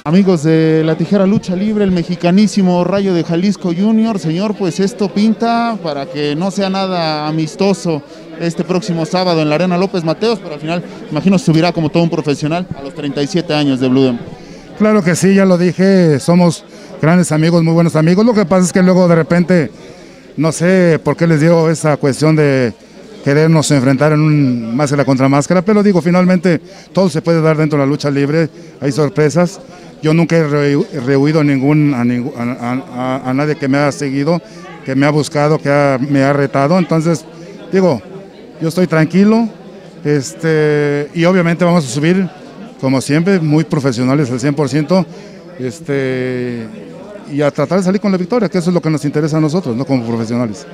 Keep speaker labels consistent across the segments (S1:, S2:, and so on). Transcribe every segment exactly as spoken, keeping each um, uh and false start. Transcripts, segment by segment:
S1: Amigos de la Tijera Lucha Libre, el mexicanísimo Rayo de Jalisco Junior, señor, pues esto pinta para que no sea nada amistoso este próximo sábado en la Arena López Mateos, pero al final, imagino, subirá como todo un profesional a los treinta y siete años de Blue Demon.
S2: Claro que sí, ya lo dije, somos grandes amigos, muy buenos amigos. Lo que pasa es que luego de repente, no sé por qué les dio esa cuestión de querernos enfrentar en un máscara contra máscara, pero digo, finalmente todo se puede dar dentro de la lucha libre, hay sorpresas. Yo nunca he rehuido a, ningún, a, ningún, a, a, a nadie que me ha seguido, que me ha buscado, que ha, me ha retado. Entonces, digo, yo estoy tranquilo este, y obviamente vamos a subir, como siempre, muy profesionales al cien por ciento este, y a tratar de salir con la victoria, que eso es lo que nos interesa a nosotros, ¿no? Como profesionales.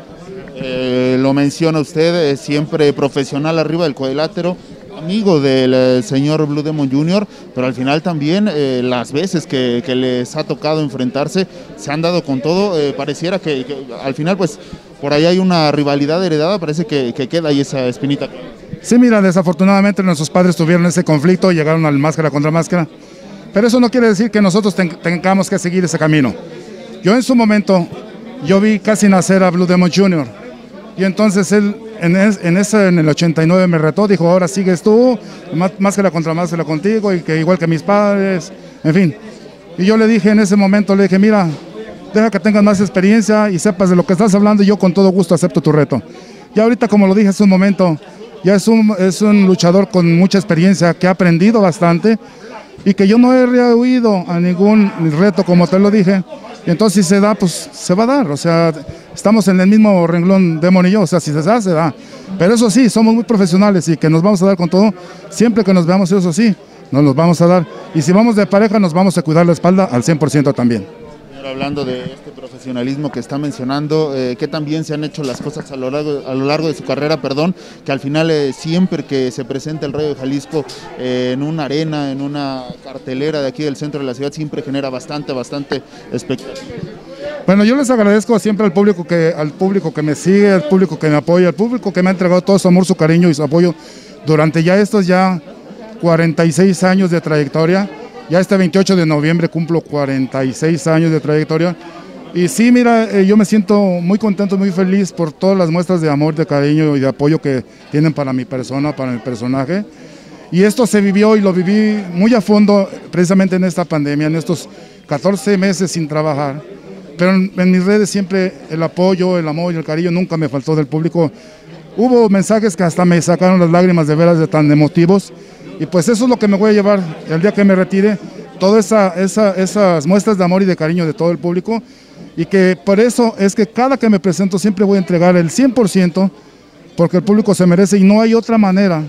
S1: Eh, lo menciona usted, eh, siempre profesional arriba del cuadrilátero, amigo del eh, señor Blue Demon junior, pero al final también eh, las veces que, que les ha tocado enfrentarse se han dado con todo. Eh, pareciera que, que al final pues por ahí hay una rivalidad heredada, parece que, que queda ahí esa espinita.
S2: Sí, mira, desafortunadamente nuestros padres tuvieron ese conflicto, llegaron al máscara contra máscara, pero eso no quiere decir que nosotros ten, tengamos que seguir ese camino. Yo en su momento, yo vi casi nacer a Blue Demon junior, y entonces él en, es, en, ese, en el ochenta y nueve me retó, dijo, ahora sigues tú, máscara contra máscara contigo, y que igual que mis padres, en fin. Y yo le dije en ese momento, le dije, mira, deja que tengas más experiencia y sepas de lo que estás hablando, y yo con todo gusto acepto tu reto. Y ahorita, como lo dije hace un momento, ya es un, es un luchador con mucha experiencia, que ha aprendido bastante, y que yo no he rehuido a ningún reto, como te lo dije. Y entonces si se da, pues se va a dar, o sea, estamos en el mismo renglón Demon y yo, o sea, si se da, se da. Pero eso sí, somos muy profesionales y que nos vamos a dar con todo, siempre que nos veamos, eso sí, nos los vamos a dar. Y si vamos de pareja, nos vamos a cuidar la espalda al cien por ciento también.
S1: Hablando de este profesionalismo que está mencionando, eh, que también se han hecho las cosas a lo largo, a lo largo de su carrera, perdón, que al final eh, siempre que se presenta el Rayo de Jalisco eh, en una arena, en una cartelera de aquí del centro de la ciudad, siempre genera bastante, bastante expectativa.
S2: Bueno, yo les agradezco siempre al público que, al público que me sigue, al público que me apoya, al público que me ha entregado todo su amor, su cariño y su apoyo durante ya estos ya cuarenta y seis años de trayectoria. Ya este veintiocho de noviembre cumplo cuarenta y seis años de trayectoria. Y sí, mira, eh, yo me siento muy contento, muy feliz por todas las muestras de amor, de cariño y de apoyo que tienen para mi persona, para mi personaje. Y esto se vivió y lo viví muy a fondo precisamente en esta pandemia, en estos catorce meses sin trabajar. Pero en, en mis redes siempre el apoyo, el amor y el cariño nunca me faltó del público. Hubo mensajes que hasta me sacaron las lágrimas de veras de tan emotivos. Y pues eso es lo que me voy a llevar el día que me retire, todas esa, esa, esas muestras de amor y de cariño de todo el público, y que por eso es que cada que me presento siempre voy a entregar el cien por ciento, porque el público se merece y no hay otra manera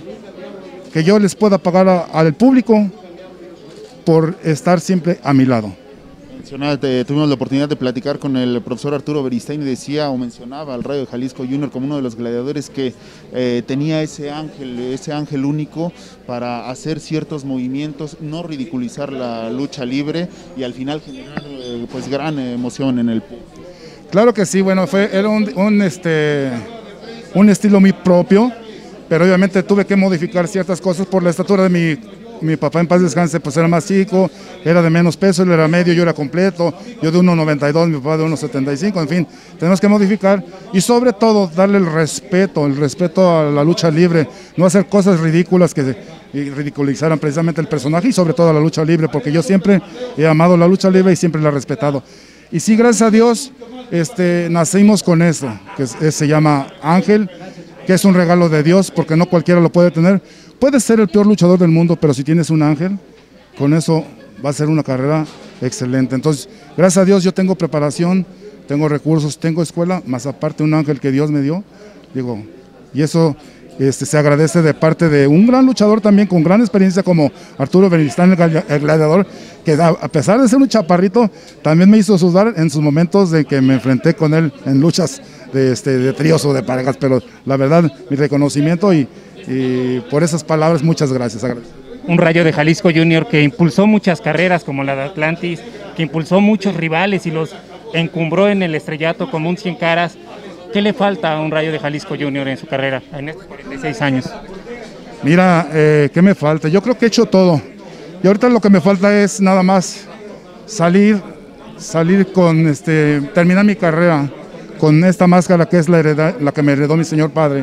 S2: que yo les pueda pagar a, al público por estar siempre a mi lado.
S1: Eh, tuvimos la oportunidad de platicar con el profesor Arturo Beristain y decía o mencionaba al Rayo de Jalisco junior como uno de los gladiadores que eh, tenía ese ángel, ese ángel único para hacer ciertos movimientos, no ridiculizar la lucha libre y al final generar eh, pues gran emoción en el público.
S2: Claro que sí, bueno, fue, era un, un, este, un estilo muy propio, pero obviamente tuve que modificar ciertas cosas por la estatura de mi Mi papá en paz descanse, pues era más chico, era de menos peso, él era medio, yo era completo, yo de uno noventa y dos, mi papá de uno setenta y cinco, en fin, tenemos que modificar y sobre todo darle el respeto, el respeto a la lucha libre, no hacer cosas ridículas que ridiculizaran precisamente el personaje y sobre todo a la lucha libre, porque yo siempre he amado la lucha libre y siempre la he respetado. Y sí, gracias a Dios, este, nacimos con esto, que es, es, se llama Ángel, que es un regalo de Dios, porque no cualquiera lo puede tener. Puedes ser el peor luchador del mundo, pero si tienes un ángel, con eso va a ser una carrera excelente. Entonces, gracias a Dios yo tengo preparación, tengo recursos, tengo escuela, más aparte un ángel que Dios me dio, digo, y eso este, se agradece de parte de un gran luchador también con gran experiencia como Arturo Beristain, el gladiador, que a pesar de ser un chaparrito, también me hizo sudar en sus momentos de que me enfrenté con él en luchas de, este, de tríos o de parejas, pero la verdad, mi reconocimiento y Y por esas palabras, muchas gracias.
S3: Un Rayo de Jalisco junior que impulsó muchas carreras como la de Atlantis, que impulsó muchos rivales y los encumbró en el estrellato como un cien caras. ¿Qué le falta a un Rayo de Jalisco junior en su carrera, en estos cuarenta y seis años?
S2: Mira, eh, ¿qué me falta? Yo creo que he hecho todo. Y ahorita lo que me falta es nada más salir, salir con, este, terminar mi carrera con esta máscara que es la, hereda, la que me heredó mi señor padre,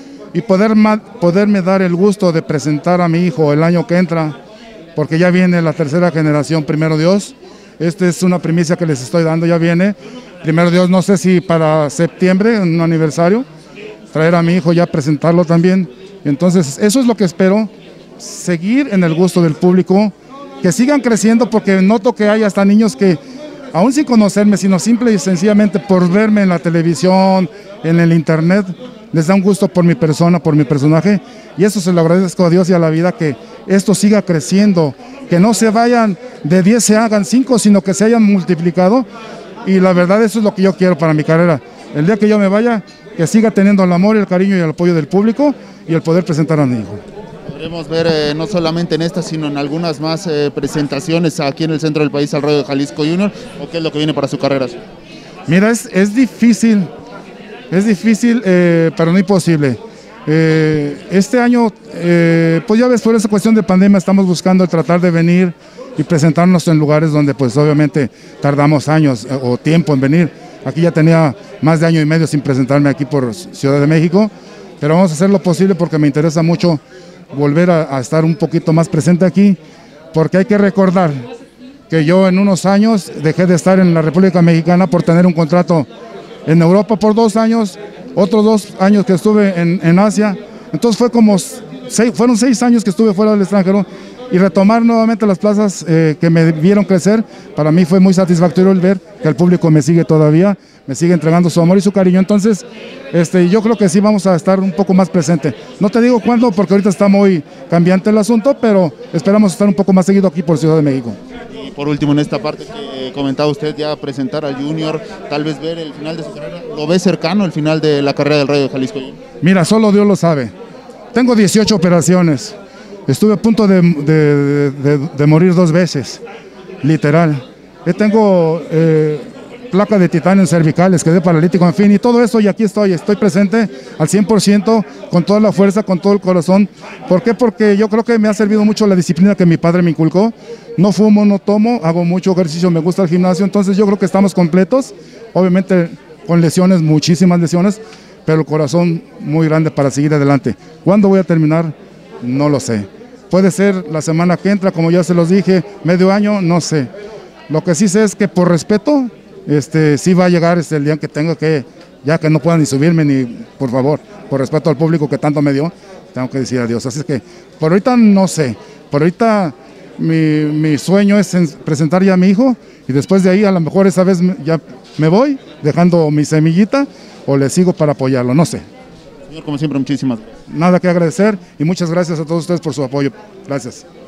S2: y poder, poderme dar el gusto de presentar a mi hijo el año que entra, porque ya viene la tercera generación, primero Dios. Esta es una primicia que les estoy dando, ya viene, primero Dios, no sé si para septiembre, en un aniversario, traer a mi hijo ya, presentarlo también. Entonces, eso es lo que espero, seguir en el gusto del público, que sigan creciendo, porque noto que hay hasta niños que, aún sin conocerme, sino simple y sencillamente por verme en la televisión, en el internet, les da un gusto por mi persona, por mi personaje, y eso se lo agradezco a Dios y a la vida, que esto siga creciendo, que no se vayan de diez, se hagan cinco, sino que se hayan multiplicado, y la verdad eso es lo que yo quiero para mi carrera. El día que yo me vaya, que siga teniendo el amor, el cariño y el apoyo del público, y el poder presentar a mi hijo.
S1: Podremos ver eh, no solamente en esta, sino en algunas más eh, presentaciones aquí en el centro del país al Rayo de Jalisco Junior, ¿o qué es lo que viene para su carrera?
S2: Mira, es, es difícil, es difícil, eh, pero no imposible. Eh, este año, eh, pues ya ves, por esa cuestión de pandemia estamos buscando tratar de venir y presentarnos en lugares donde pues obviamente tardamos años eh, o tiempo en venir. Aquí ya tenía más de año y medio sin presentarme aquí por Ciudad de México, pero vamos a hacer lo posible porque me interesa mucho volver a, a estar un poquito más presente aquí, porque hay que recordar que yo en unos años dejé de estar en la República Mexicana por tener un contrato en Europa por dos años, otros dos años que estuve en, en Asia, entonces fue como seis, fueron seis años que estuve fuera del extranjero, y retomar nuevamente las plazas eh, que me vieron crecer, para mí fue muy satisfactorio el ver que el público me sigue todavía, me sigue entregando su amor y su cariño. Entonces este, yo creo que sí vamos a estar un poco más presente. No te digo cuándo, porque ahorita está muy cambiante el asunto, pero esperamos estar un poco más seguido aquí por Ciudad de México.
S1: Y por último, en esta parte que comentaba usted, ya presentar al Junior, tal vez ver el final de su carrera, ¿lo ve cercano el final de la carrera del Rayo de Jalisco Junior?
S2: Mira, solo Dios lo sabe. Tengo dieciocho operaciones. Estuve a punto de, de, de, de morir dos veces, literal. Yo tengo eh, placa de titanio en cervicales, quedé paralítico, en fin, y todo eso, y aquí estoy, estoy presente al cien por ciento, con toda la fuerza, con todo el corazón. ¿Por qué? Porque yo creo que me ha servido mucho la disciplina que mi padre me inculcó. No fumo, no tomo, hago mucho ejercicio, me gusta el gimnasio, entonces yo creo que estamos completos, obviamente con lesiones, muchísimas lesiones, pero el corazón muy grande para seguir adelante. ¿Cuándo voy a terminar? No lo sé. Puede ser la semana que entra, como ya se los dije, medio año, no sé. Lo que sí sé es que por respeto, este, sí va a llegar este, el día que tengo que, ya que no pueda ni subirme, ni, por favor, por respeto al público que tanto me dio, tengo que decir adiós. Así es que, por ahorita no sé, por ahorita mi, mi sueño es presentar ya a mi hijo, y después de ahí a lo mejor esa vez ya me voy, dejando mi semillita, o le sigo para apoyarlo, no sé.
S1: Señor, como siempre, muchísimas gracias.
S2: Nada que agradecer, y muchas gracias a todos ustedes por su apoyo. Gracias.